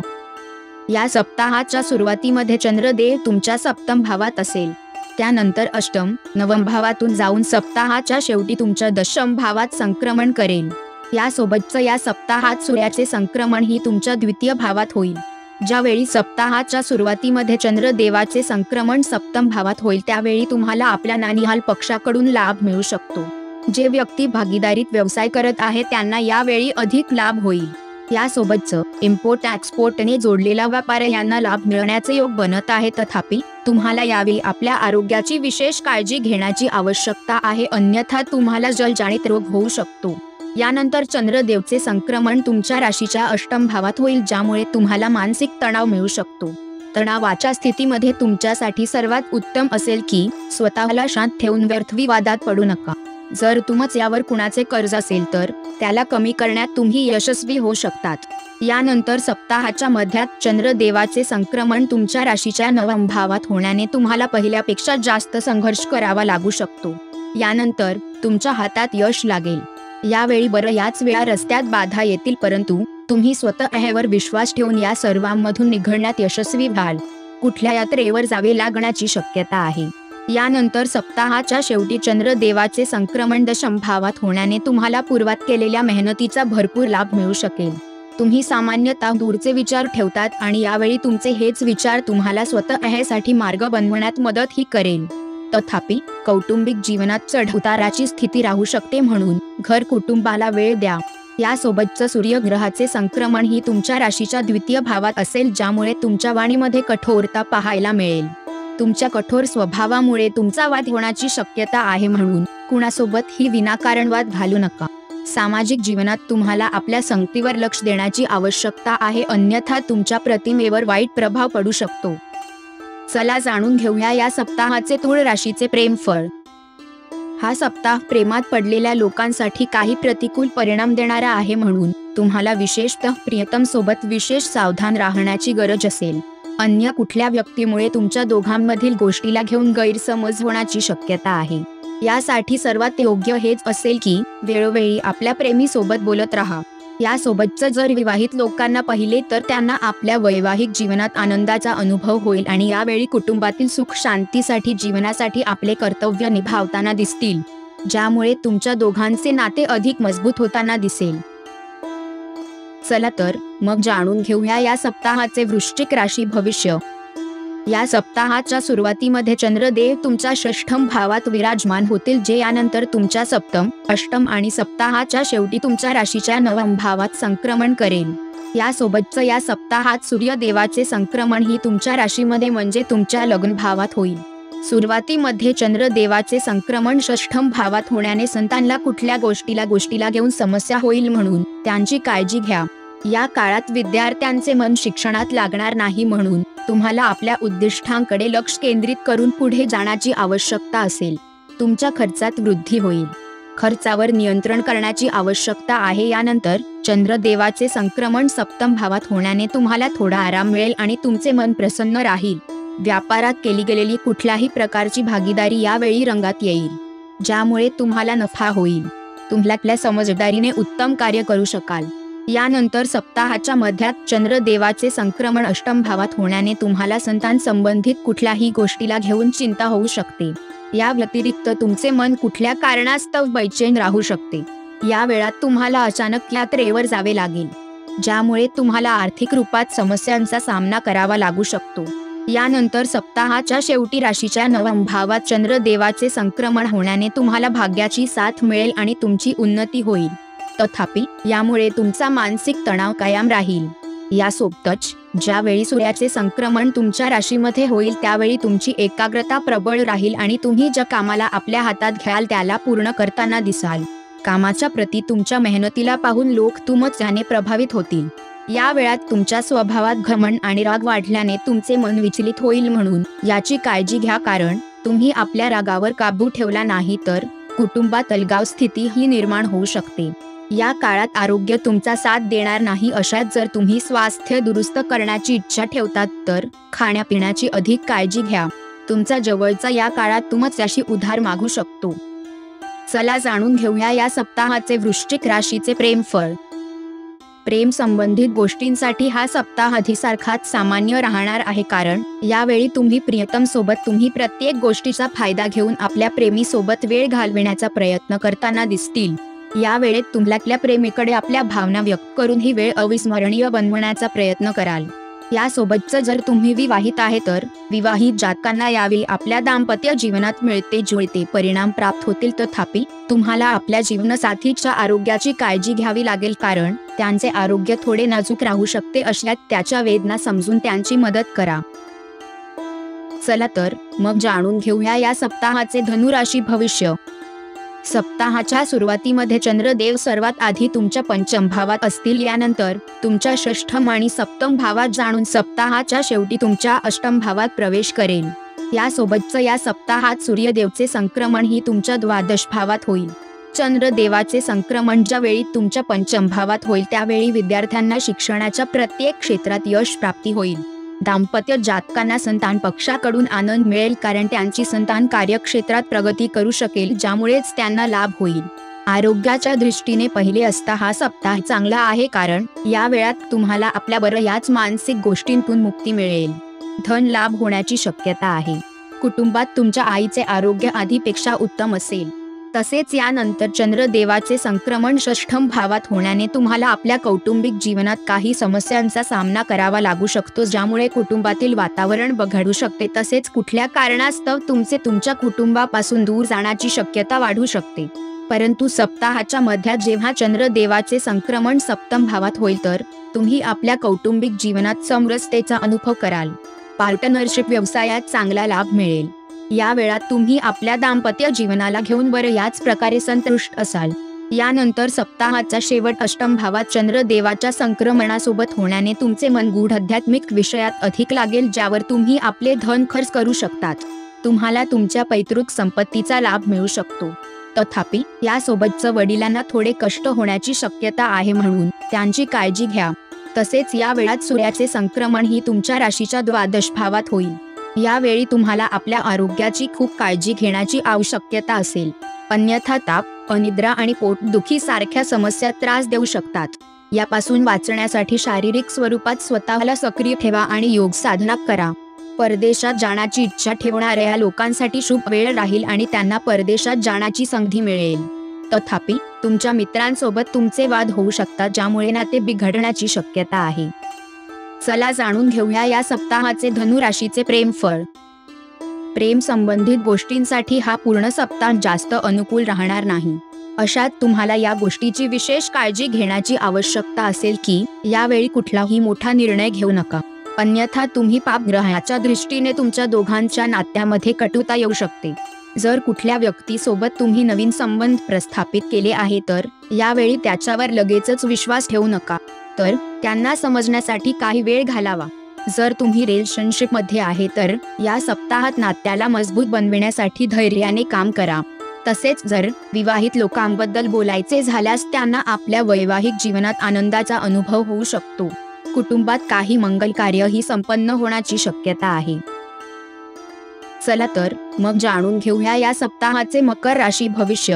या सप्ताहाच्या सुरुवातीमध्ये चंद्रदेव तुमच्या सप्तम भावात असेल. त्यानंतर अष्टम नवम भावातून जाऊन सप्ताहाच्या शेवटी तुमच्या दशम भावात संक्रमण करेल. यासोबतच या सप्ताहात सूर्याचे संक्रमण ही तुमच्या द्वितीय भावात होईल. ज्यावेळी सप्ताहाच्या सुरुवातीमध्ये चंद्रदेवाचे संक्रमण सप्तम भावात होईल, त्यावेळी तुम्हाला आपल्या नानिहाल पक्षाकडून लाभ मिळू शकतो. जे व्यक्ती भागीदारीत व्यवसाय करत आहेत त्यांना यावेळी अधिक लाभ होईल. यासोबतच इम्पोर्ट एक्सपोर्टने जोडलेला व्यापार यांना लाभ मिळण्याचे योग बनत आहे. तथापि तुम्हाला यावेळी आपल्या आरोग्याची विशेष काळजी घेण्याची आवश्यकता आहे, अन्यथा तुम्हाला जलजनित रोग होऊ शकतो. यानंतर चंद्रदेवचे संक्रमण तुमच्या राशीच्या अष्टम भावात होईल, ज्यामुळे तुम्हाला मानसिक तणाव मिळू शकतो. तणावाच्या स्थितीमध्ये तुमच्यासाठी सर्वात उत्तम असेल की स्वतःला शांत ठेवून व्यर्थ विवादात पडू नका. जर तुमच यावर कुणाचे कर्ज असेल तर त्याला कमी करण्यात तुम्ही यशस्वी होऊ शकतात. यानंतर सप्ताहाच्या मध्यात चंद्रदेवाचे संक्रमण तुमच्या राशीच्या नवम भावात होण्याने तुम्हाला पहिल्यापेक्षा जास्त संघर्ष करावा लागू शकतो. यानंतर तुमच्या हातात यश लागेल. यावेळी बरं याच वेळा रस्त्यात बाधा येतील, परंतु तुम्ही स्वतःवर विश्वास ठेवून या सर्वांमधून निघण्यात यशस्वी व्हाल. कुठल्या यात्रेवर जावे लागण्याची शक्यता आहे. यानंतर सप्ताहाच्या शेवटी चंद्रदेवाचे संक्रमण दशम भावात होण्याने तुम्हाला पूर्वात केलेल्या मेहनतीचा भरपूर लाभ मिळू शकेल. तुम्ही सामान्यतः दूरचे विचार ठेवतात आणि यावेळी तुमचे हेच विचार तुम्हाला स्वतःसाठी मार्ग बनवण्यात मदतही करेल. तथापि कौटुंबिक जीवनात चढउताराची स्थिती राहू शकते, म्हणून घर कुटुंबाला वेळ द्या. यासोबतच सूर्यग्रहाचे संक्रमण ही तुमच्या राशीच्या द्वितीय भावात असेल, ज्यामुळे तुमच्या वाणीमध्ये कठोरता पाहायला मिळेल. तुमच्या कठोर स्वभावामुळे तुमचा वाद होण्याची शक्यता आहे, म्हणून कुणासोबत ही विनाकारण वाद घालू नका. सामाजिक जीवनात तुम्हाला आपल्या संगतीवर लक्ष देण्याची आवश्यकता आहे, अन्यथा तुमच्या प्रतिमेवर वाईट प्रभाव पडू शकतो. चला जाणून घेऊया या सप्ताहाचे तुळ राशीचे प्रेमफळ. हा सप्ताह प्रेमात पडलेल्या लोकांसाठी काही प्रतिकूल परिणाम देणारा आहे, म्हणून तुम्हाला विशेषतः प्रियतम सोबत विशेष सावधान राहण्याची गरज असेल. अन्य कुठल्या व्यक्तीमुळे तुमच्या दोघांमधील गोष्टीला घेऊन गैरसमज होण्याची शक्यता आहे. यासाठी सर्वात योग्य हेच असेल की वेळोवेळी आपल्या प्रेमी सोबत बोलत राहा. यासोबतच जर विवाहित लोकांना पाहिले तर त्यांना आपल्या वैवाहिक जीवनात आनंदाचा अनुभव होईल आणि यावेळी कुटुंबातील सुख शांतीसाठी जीवनासाठी आपले कर्तव्य निभावताना दिसतील, ज्यामुळे तुमच्या दोघांचे नाते अधिक मजबूत होताना दिसेल. चला तर मग जाणून घेऊया या सप्ताहाचे वृश्चिक राशी भविष्य. या सप्ताहाच्या सुरुवातीमध्ये चंद्रदेव तुमच्या षष्ठम भावात विराजमान होतील, जे यानंतर तुमच्या सप्तम, अष्टम आणि सप्ताहाच्या शेवटी तुमच्या राशीच्या नवम भावात संक्रमण करेल. यासोबतच या सप्ताहात सूर्यदेवाचे संक्रमण ही तुमच्या राशीमध्ये म्हणजे तुमच्या लग्न भावात होईल. सुरुवातीमध्ये चंद्रदेवाचे संक्रमण षष्ठम भावात होण्याने संतांना कुठल्या गोष्टीला गोष्टीला घेऊन समस्या होईल, म्हणून त्यांची काळजी घ्या. या काळात विद्यार्थ्यांचे मन शिक्षणात लागणार नाही, म्हणून तुम्हाला आपल्या उद्दिष्टांकडे लक्ष केंद्रित करून पुढे जाण्याची आवश्यकता असेल. तुमच्या खर्चात वृद्धी होईल. खर्चावर नियंत्रण करण्याची आवश्यकता आहे. यानंतर चंद्रदेवाचे संक्रमण सप्तम भावात होण्याने तुम्हाला थोडा आराम मिळेल आणि तुमचे मन प्रसन्न राहील. व्यापारात केली गेलेली कुठल्याही प्रकारची भागीदारी यावेळी रंगात येईल, ज्यामुळे तुम्हाला नफा होईल. तुम्ही आपल्या समजदारीने उत्तम कार्य करू शकाल. यानंतर सप्ताहाच्या मध्यात चंद्रदेवाचे संक्रमण अष्टम भावात होण्याने तुम्हाला संतान संबंधित कुठल्याही गोष्टीला घेऊन चिंता होऊ शकते. या व्यतिरिक्त तुमचे मन कुठल्या कारणास्तव बैचेन राहू शकते. या वेळात तुम्हाला अचानक यात्रेवर जावे लागेल, ज्यामुळे तुम्हाला आर्थिक रूपात समस्यांचा सामना करावा लागू शकतो. यानंतर सप्ताहाच्या शेवटी राशीच्या नवम भावात चंद्रदेवाचे संक्रमण होण्याने तुम्हाला भाग्याची साथ मिळेल आणि तुमची उन्नती होईल. तथापि यामुळे तुमचा मानसिक तणाव कायम राहील. यासोबतच ज्यावेळी सूर्याचे संक्रमण तुमच्या राशीमध्ये होईल त्यावेळी तुमची एकाग्रता प्रबळ राहील आणि तुम्ही ज्या कामाला आपल्या हातात घ्याल त्याला पूर्ण करताना दिसाल. कामाच्या प्रती तुमच्या मेहनतीला पाहून लोक तुमच याने प्रभावित होतील. या वेळात तुमच्या स्वभावात घमंड आणि राग वाढल्याने तुमचे मन विचलित होईल, म्हणून याची काळजी घ्या, कारण तुम्ही आपल्या रागावर काबू ठेवला नाही तर कुटुंबात अलगाव स्थिती ही निर्माण होऊ शकते. या काळात आरोग्य तुमचा साथ देणार नाही. अशात जर तुम्ही स्वास्थ्य दुरुस्त करण्याची इच्छा ठेवतात तर खाण्यापिण्याची अधिक काळजी घ्या. तुमचा जवळचा या काळात तुमच याशी उधार मागू शकतो. चला जाणून घेऊया या सप्ताहाचे वृश्चिक राशीचे प्रेमफळ. प्रेम संबंधित गोष्टींसाठी हा सप्ताह आधीसारखाच सामान्य राहणार आहे, कारण यावेळी तुम्ही प्रियतम सोबत तुम्ही प्रत्येक गोष्टीचा फायदा घेऊन आपल्या प्रेमी सोबत वेळ घालविण्याचा प्रयत्न करताना दिसतील. या वेळेत तुम्ही आपल्या प्रेमीकडे आपल्या भावना व्यक्त करून ही वेळ अविस्मरणीय बनवण्याचा प्रयत्न कराल. यासोबतच जर तुम्ही विवाहित आहे तर विवाहित जातकांना यावेळी आपल्या दाम्पत्य जीवनात मिळते जुळते परिणाम प्राप्त होतील. तथापि तुम्हाला आपल्या जीवनसाथीच्या आरोग्याची काळजी घ्यावी लागेल, कारण त्यांचे आरोग्य थोडे नाजूक राहू शकते. अशात त्याच्या वेदना समजून त्यांची मदत करा. चला तर मग जाणून घेऊया या सप्ताहाचे धनुराशी भविष्य. सप्ताहाच्या सुरुवातीमध्ये चंद्रदेव सर्वात आधी तुमच्या पंचम भावात असतील. यानंतर तुमच्या षष्ठम आणि सप्तम भावात जाणून सप्ताहाच्या शेवटी तुमच्या अष्टम भावात प्रवेश करेल. यासोबतच या सप्ताहात सूर्यदेवचे संक्रमण ही तुमच्या द्वादश भावात होईल. चंद्रदेवाचे संक्रमण ज्या वेळी तुमच्या पंचम भावात होईल त्यावेळी विद्यार्थ्यांना शिक्षणाच्या प्रत्येक क्षेत्रात यश प्राप्ती होईल. दाम्पत्य जातकांना संतान पक्षाकडून आनंद मिळेल, कारण त्यांची संतान कार्यक्षेत्रात प्रगती करू शकेल, ज्यामुळेच त्यांना लाभ होईल. आरोग्याच्या दृष्टीने पहिले असता हा सप्ताह चांगला आहे, कारण या वेळात तुम्हाला आपल्या बऱ्याच मानसिक गोष्टींतून मुक्ती मिळेल. धन लाभ होण्याची शक्यता आहे. कुटुंबात तुमच्या आईचे आरोग्य आधीपेक्षा उत्तम असेल. तसेच यानंतर चंद्रदेवाचे संक्रमण षष्ठम भावात होण्याने तुम्हाला आपल्या कौटुंबिक जीवनात काही समस्यांचा सामना करावा लागू शकतो, ज्यामुळे कुटुंबातील वातावरण बिघडू शकते. तसेच कुठल्या कारणास्तव तुमचे तुमच्या कुटुंबापासून दूर जाण्याची शक्यता वाढू शकते. परंतु सप्ताहाच्या मध्यात जेव्हा चंद्रदेवाचे संक्रमण सप्तम भावात होईल तर तुम्ही आपल्या कौटुंबिक जीवनात समरसतेचा अनुभव कराल. पार्टनरशिप व्यवसायात चांगला लाभ मिळेल. या वेळात तुम्ही आपल्या दाम्पत्य जीवनाला घेऊन बऱ्याच प्रकारे संतुष्ट असाल. यानंतर सप्ताहाचा शेवट अष्टम भावात चंद्रदेवाच्या संक्रमणासोबत होण्याने तुमचे मन गूढ आध्यात्मिक विषयात अधिक लागेल, ज्यावर तुम्ही आपले धन खर्च करू शकतात. तुम्हाला तुमच्या पैतृक संपत्तीचा लाभ मिळू शकतो. तथापि यासोबतच वडिलांना थोडे कष्ट होण्याची शक्यता आहे, म्हणून त्यांची काळजी घ्या. तसेच या वेळात सूर्याचे संक्रमण ही तुमच्या राशीच्या द्वादश भावात होईल. यावेळी तुम्हाला आपल्या आरोग्याची खूप काळजी घेण्याची आवश्यकता असेल, अन्यथा ताप, अनिद्रा आणि पोटदुखी सारख्या समस्या त्रास देऊ शकतात. यापासून वाचण्यासाठी शारीरिक स्वरूपात स्वतःला सक्रिय ठेवा आणि योग साधना करा. परदेशात जाण्याची इच्छा ठेवणाऱ्या लोकांसाठी शुभ वेळ राहील आणि त्यांना परदेशात जाण्याची संधी मिळेल. तथापि तुमच्या मित्रांसोबत तुमचे वाद होऊ शकतात, ज्यामुळे नाते बिघडण्याची शक्यता आहे. चला जाणून घेऊया या सप्ताहाचे धनु राशीचे प्रेमफळ. प्रेम संबंधित गोष्टींसाठी हा पूर्ण सप्ताह जास्त अनुकूल राहणार नाही. अशात तुम्हाला या गोष्टीची विशेष काळजी घेण्याची आवश्यकता असेल की यावेळी कुठलाही मोठा निर्णय घेऊ नका, अन्यथा तुम्ही पापग्रहाच्या दृष्टीने तुमच्या दोघांच्या नात्यामध्ये कटुता येऊ शकते. जर कुठल्या व्यक्तीसोबत तुम्ही नवीन संबंध प्रस्थापित केले आहे तर यावेळी त्याच्यावर लगेचच विश्वास ठेवू नका, तर त्यांना समजण्यासाठी काही वेळ घालावा. जर तुम्ही रिलेशनशिपमध्ये आहे तर या सप्ताहात नात्याला मजबूत बनविण्यासाठी धैर्याने काम करा. तसेच जर विवाहित लोकांबद्दल बोलायचे झाल्यास त्यांना आपल्या वैवाहिक जीवनात आनंदाचा अनुभव होऊ शकतो. कुटुंबात काही मंगल कार्यही संपन्न होण्याची शक्यता आहे. चला तर मग जाणून घेऊया या सप्ताहाचे मकर राशी भविष्य.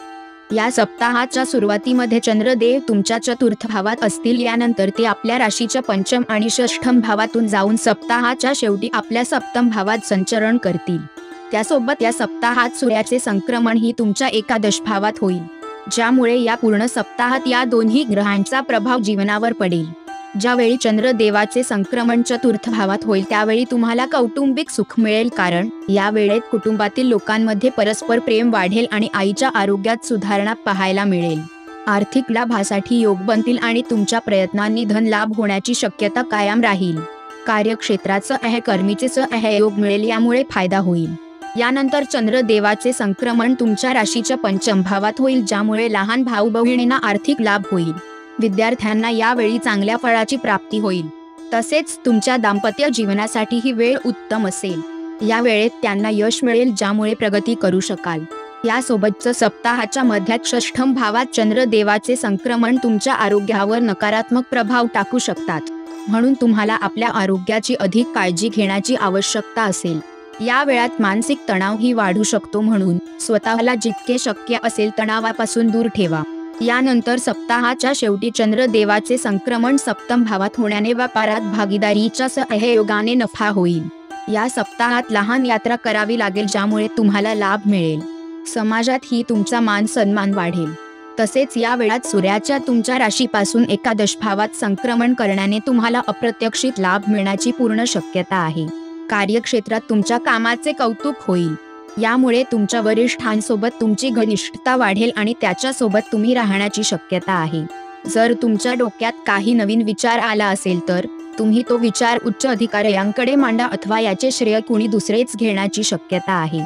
या सप्ताहाच्या सुरुवातीमध्ये चंद्रदेव तुमच्या चतुर्थ भावात असतील. यानंतर ते आपल्या राशीच्या पंचम आणि षष्ठम भावातून जाऊन सप्ताहाच्या शेवटी आपल्या सप्तम भावात संचरण करतील. त्यासोबत या सप्ताहात सूर्याचे संक्रमण ही तुमच्या एकादश भावात होईल, ज्यामुळे या पूर्ण सप्ताहात या दोन्ही ग्रहांचा प्रभाव जीवनावर पडेल. ज्यावेळी चंद्रदेवाचे संक्रमण चतुर्थ भावात होईल त्यावेळी तुम्हाला कौटुंबिक सुख मिळेल, कारण या वेळेत कुटुंबातील लोकांमध्ये परस्पर प्रेम वाढेल आणि आईच्या आरोग्यात सुधारणा पाहायला मिळेल. आर्थिक लाभासाठी योग बनतील आणि तुमच्या प्रयत्नांनी धन लाभ होण्याची शक्यता कायम राहील. कार्यक्षेत्राचं सहकर्मीचे सहयोग मिळेल, यामुळे फायदा होईल. यानंतर चंद्रदेवाचे संक्रमण तुमच्या राशीच्या पंचम भावात होईल, ज्यामुळे लहान भाऊ बहिणींना आर्थिक लाभ होईल. विद्यार्थ्यांना यावेळी चांगल्या फळाची प्राप्ती होईल. तसेच तुमच्या दाम्पत्य जीवनासाठी ही वेळ उत्तम असेल. या वेळेत त्यांना यश मिळेल, ज्यामुळे प्रगती करू शकाल. यासोबतच सप्ताहाच्या मध्यात षष्ठम भावात चंद्रदेवाचे संक्रमण तुमच्या आरोग्यावर नकारात्मक प्रभाव टाकू शकतात, म्हणून तुम्हाला आपल्या आरोग्याची अधिक काळजी घेण्याची आवश्यकता असेल. या वेळात मानसिक तणावही वाढू शकतो, म्हणून स्वतःला जितके शक्य असेल तणावापासून दूर ठेवा. यानंतर सप्ताहाच्या शेवटी चंद्रदेवाचे संक्रमण सप्तम भावात होण्याने व्यापारात भागीदारीच्या सहयोगाने नफा होईल. या सप्ताहात लहान यात्रा करावी लागेल, ज्यामुळे तुम्हाला लाभ मिळेल. समाजातही तुमचा मान सन्मान वाढेल. तसेच या वेळात सूर्याच्या तुमच्या राशीपासून एकादश भावात संक्रमण करण्याने तुम्हाला अप्रत्याशित लाभ मिळण्याची पूर्ण शक्यता आहे. कार्यक्षेत्रात तुमच्या कामाचे कौतुक होईल. यामुळे तुमच्या वरिष्ठांसोबत तुमची घनिष्ठता वाढेल आणि त्याच्यासोबत तुम्ही राहण्याची शक्यता आहे. जर तुमच्या डोक्यात काही नवीन विचार आला असेल तर तुम्ही तो विचार उच्च अधिकाऱ्यांकडे मांडा, अथवा याचे श्रेय कुणी दुसरेच घेण्याची शक्यता आहे.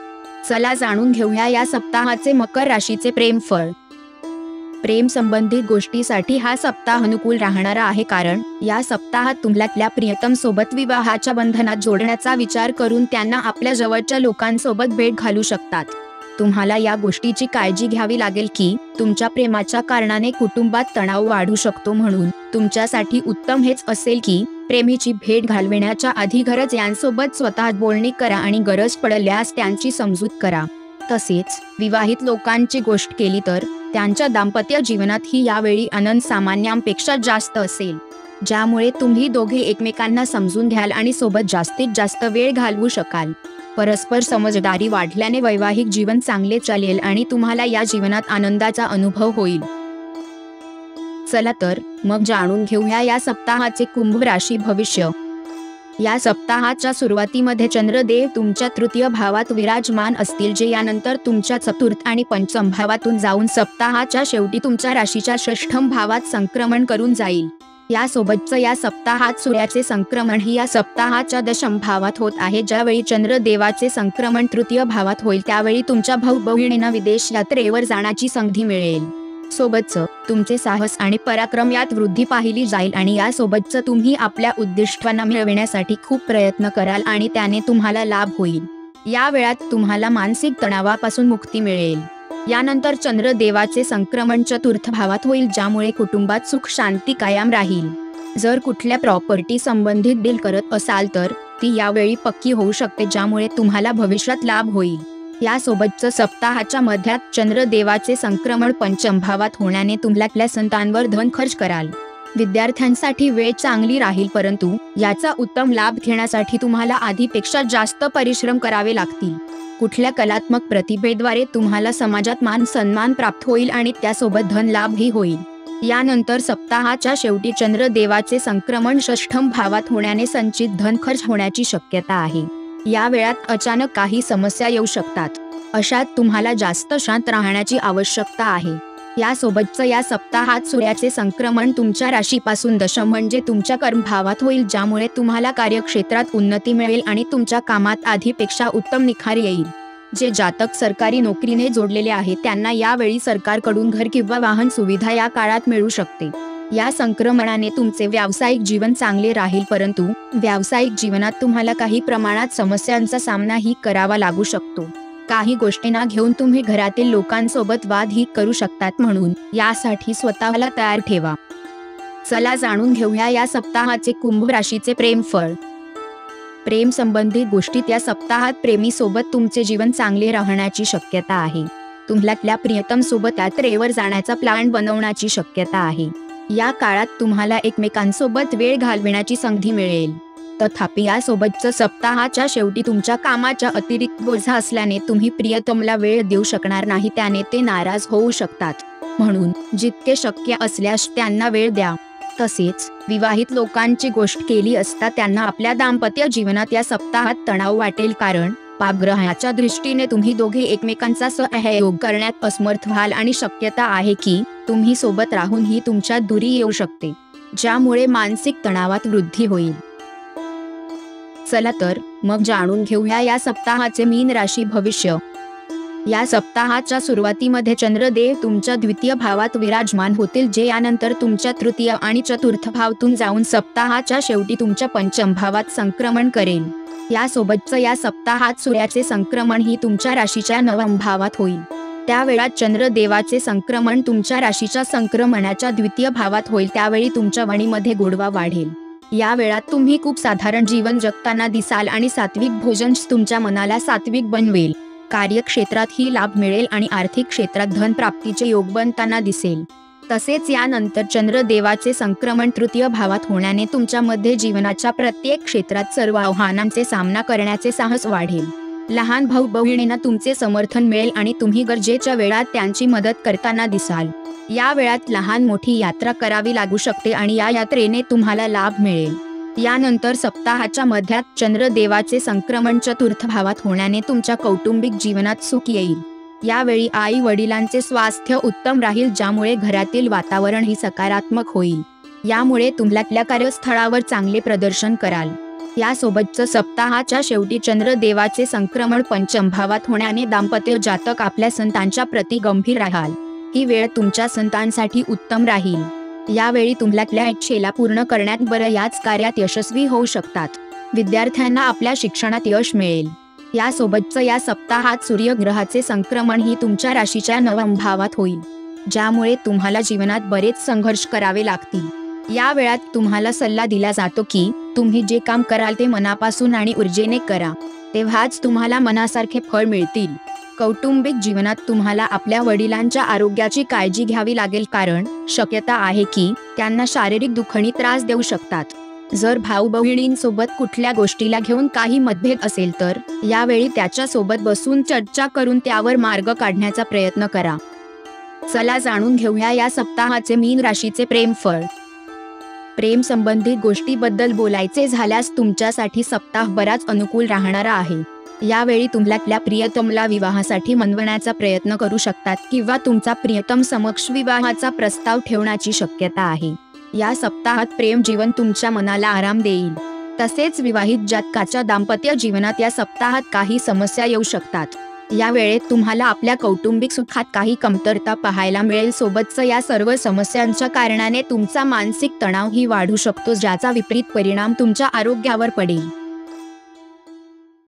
चला जाणून घेऊया या सप्ताहाचे मकर राशीचे प्रेमफळ. प्रेम संबंधित गोष्टीसाठी हा सप्ताह अनुकूल राहणारा आहे, कारण या सप्ताहात तुम्हाला आपल्या प्रियतम सोबत विवाहाच्या बंधनात जोडण्याचा विचार करून त्यांना आपल्या जवळच्या लोकांसोबत भेट घालू शकतात. तुम्हाला या गोष्टीची काळजी घ्यावी लागेल की तुमच्या प्रेमाच्या कारणाने कुटुंबात तणाव वाढू शकतो, म्हणून तुमच्यासाठी उत्तम हेच असेल की प्रेमीची भेट घालविण्याच्या आधी घरच यांसोबत स्वतः बोलणी करा आणि गरज पडल्यास त्यांची समजूत करा. तसेच विवाहित लोकांची गोष्ट केली तर त्यांच्या दाम्पत्य जीवनातही यावेळी आनंद सामान्यांपेक्षा जास्त असेल, ज्यामुळे तुम्ही दोघे एकमेकांना समजून घ्याल आणि सोबत जास्तीत जास्त वेळ घालवू शकाल. परस्पर समजदारी वाढल्याने वैवाहिक जीवन चांगले चालेल आणि तुम्हाला या जीवनात आनंदाचा अनुभव होईल. चला तर मग जाणून घेऊया या सप्ताहाचे कुंभ राशी भविष्य. या सप्ताहाच्या सुरुवातीमध्ये चंद्रदेव तुमच्या तृतीय भावात विराजमान असतील, जे यानंतर तुमच्या चतुर्थ आणि पंचम भावातून जाऊन सप्ताहाच्या शेवटी तुमच्या राशीच्या षष्ठम भावात संक्रमण करून जाईल. यासोबतच या सप्ताहात सूर्याचे संक्रमण ही या सप्ताहाच्या दशम भावात होत आहे. ज्यावेळी चंद्रदेवाचे संक्रमण तृतीय भावात होईल त्यावेळी तुमच्या भाऊ बहिणींना विदेश यात्रेवर जाण्याची संधी मिळेल. सोबतच तुमचे साहस आणि पराक्रम यात वृद्धी पाहिली जाईल आणि यासोबतच तुम्ही आपल्या उद्दिष्टांना मिळविण्यासाठी खूप प्रयत्न कराल आणि त्याने तुम्हाला लाभ होईल. या वेळात तुम्हाला मानसिक तणावापासून मुक्ती मिळेल. यानंतर चंद्रदेवाचे संक्रमण चतुर्थ भावात होईल, ज्यामुळे कुटुंबात सुख शांती कायम राहील. जर कुठल्या प्रॉपर्टी संबंधित डील करत असाल तर प्राप्ती यावेळी पक्की होऊ शकते, ज्यामुळे तुम्हाला भविष्यात लाभ होईल. यासोबतच सप्ताहाच्या मध्यात चंद्रदेवाचे संक्रमण पंचम भावात होण्याने तुम्ही आपल्या संतांवर धन खर्च कराल. विद्यार्थ्यांसाठी वेळ चांगली राहील, परंतु याचा उत्तम लाभ घेण्यासाठी तुम्हाला आधीपेक्षा जास्त परिश्रम करावे लागतील. कुठल्या कलात्मक प्रतिभेद्वारे तुम्हाला समाजात मान सन्मान प्राप्त होईल आणि त्यासोबत धन लाभही होईल. यानंतर सप्ताहाच्या शेवटी चंद्रदेवाचे संक्रमण षष्ठम भावात होण्याने संचित धन खर्च होण्याची शक्यता आहे. या वेळात अचानक काही समस्या येऊ शकतात. अशात तुम्हाला जास्त शांत राहण्याची आवश्यकता आहे. यासोबतच या सप्ताहात सूर्याचे संक्रमण तुमच्या राशीपासून दशम म्हणजे तुमच्या कर्मभावात होईल, ज्यामुळे तुम्हाला कार्यक्षेत्रात उन्नती मिळेल आणि तुमच्या कामात आधीपेक्षा उत्तम निखार येईल. जे जातक सरकारी नोकरीने जोडलेले आहेत त्यांना यावेळी सरकारकडून घर किंवा वाहन सुविधा या काळात मिळू शकते. या संक्रमणाने तुमचे व्यावसायिक जीवन चांगले राहील, परंतु व्यावसायिक जीवनात तुम्हाला काही प्रमाणात समस्यांचा सामनाही करावा लागू शकतो. काही गोष्टींना घेऊन तुम्ही घरातील लोकांसोबत वादही करू शकतात, म्हणून यासाठी स्वतःला तयार ठेवा. चला जाणून घेऊया या सप्ताहाचे कुंभ राशीचे प्रेमफळ. प्रेम संबंधित गोष्टीत या सप्ताहात प्रेमी सोबत तुमचे जीवन चांगले राहण्याची शक्यता आहे. तुम्हाला आपल्या प्रियतम सोबत यात्रेवर जाण्याचा प्लॅन बनवण्याची शक्यता आहे. या काळात तुम्हाला एकमेकांसोबत वेळ घालविण्याची संधी मिळेल. तथापि यासोबतच सप्ताहाच्या शेवटी तुमच्या कामाच्या अतिरिक्त बोझा असल्याने तुम्ही प्रियतमला वेळ देऊ शकणार नाही, त्याने ते नाराज होऊ शकतात. म्हणून जितके शक्य असल्यास त्यांना वेळ द्या. तसेच विवाहित लोकांची गोष्ट केली असता त्यांना आपल्या दाम्पत्य जीवनात या सप्ताहात तणाव वाटेल, कारण पापग्रहाच्या दृष्टीने तुम्ही दोघे एकमेकांचा सहयोग करण्यात असमर्थ व्हाल आणि शक्यता आहे की तुम्ही सोबत राहूनही तुमच्यात दुरी येऊ शकते, ज्यामुळे मानसिक तणावात वृद्धी होईल. चला तर मग जाणून घेऊया या सप्ताहाचे मीन राशी भविष्य. या सप्ताहाच्या सुरुवातीमध्ये चंद्रदेव तुमच्या द्वितीय भावात विराजमान होतील, जे यानंतर तुमच्या तृतीय आणि चतुर्थ भावातून जाऊन सप्ताहाच्या शेवटी तुमच्या पंचम भावात संक्रमण करेल. यासोबतच या सप्ताहात सूर्याचे संक्रमण ही तुमच्या राशीच्या नवम भावात होईल. त्यावेळात चंद्रदेवाचे संक्रमण तुमच्या राशीच्या संक्रमणाच्या द्वितीय भावात होईल. त्यावेळी तुमच्या वाणीमध्ये गोडवा वाढेल. या वेळात तुम्ही खूप साधारण जीवन जगताना दिसाल आणि सात्विक भोजन तुमच्या मनाला सात्विक बनवेल. कार्यक्षेत्रातही लाभ मिळेल आणि आर्थिक क्षेत्रात धन प्राप्तीचे योग बनताना दिसेल. तसेच यानंतर चंद्रदेवाचे संक्रमण तृतीय भावात होण्याने तुमच्यामध्ये जीवनाच्या प्रत्येक क्षेत्रात सर्व आव्हानांचे सामना करण्याचे साहस वाढेल. लहान भाऊ बहिणींना तुमचे समर्थन मिळेल आणि तुम्ही गरजेच्या वेळात त्यांची मदत करताना दिसाल. या वेळात लहान मोठी यात्रा करावी लागू शकते आणि या यात्रेने तुम्हाला लाभ मिळेल. यानंतर सप्ताहाच्या मध्यात चंद्रदेवाचे संक्रमण चतुर्थ भावात होण्याने तुमच्या कौटुंबिक जीवनात सुख येईल. यावेळी आई वडिलांचे स्वास्थ्य उत्तम राहील, ज्यामुळे घरातील वातावरण ही सकारात्मक होईल. यामुळे तुम्ही आपल्या कार्यस्थळावर चांगले प्रदर्शन कराल. यासोबतच सप्ताहाच्या शेवटी चंद्रदेवाचे संक्रमण पंचम भावात होण्याने दाम्पत्य जातक आपल्या संतांच्या प्रति गंभीर राहाल. ही वेळ तुमच्या संतांसाठी उत्तम राहील. यावेळी तुम्ही आपल्या इच्छेला पूर्ण करण्यात बरं याच कार्यात यशस्वी होऊ शकतात. विद्यार्थ्यांना आपल्या शिक्षणात यश मिळेल. यासोबतच या सप्ताहात सूर्यग्रहाचे संक्रमण ही तुमच्या राशीच्या नवम भावात होईल, ज्यामुळे तुम्हाला जीवनात बरेच संघर्ष करावे लागतील. या वेळात तुम्हाला सल्ला दिला जातो की तुम्ही जे काम कराल ते मनापासून आणि ऊर्जेने करा, तेव्हाच तुम्हाला मनासारखे फळ मिळतील. कौटुंबिक जीवनात तुम्हाला आपल्या वडिलांच्या आरोग्याची काळजी घ्यावी लागेल, कारण शक्यता आहे की त्यांना शारीरिक दुखणी त्रास देऊ शकतात. जर भाऊ बहिणींसोबत कुठल्या गोष्टीला घेऊन काही मतभेद असेल तर यावेळी त्याच्यासोबत बसून चर्चा करून त्यावर मार्ग काढण्याचा प्रयत्न करा. चला जाणून घेऊया या सप्ताहाचे मीन राशीचे प्रेमफळ. प्रेम संबंधित गोष्टीबद्दल बोलायचे झाल्यास तुमच्यासाठी सप्ताह बराच अनुकूल राहणारा आहे. यावेळी तुम्ही आपल्या प्रियतमला विवाहासाठी मनवण्याचा प्रयत्न करू शकतात किंवा तुमचा प्रियतम समक्ष विवाहाचा प्रस्ताव ठेवण्याची शक्यता आहे. या सप्ताहात प्रेम जीवन तुमच्या मनाला आराम देईल. तसेच विवाहित जातकाच्या दाम्पत्य जीवनात या सप्ताहात काही समस्या येऊ शकतात. या वेळेत तुम्हाला आपल्या कौटुंबिक सुखात काही कमतरता पाहायला मिळेल. सोबतच या सर्व समस्यांच्या कारणाने तुमचा मानसिक तणावही वाढू शकतो, ज्याचा विपरीत परिणाम तुमच्या आरोग्यावर पडेल.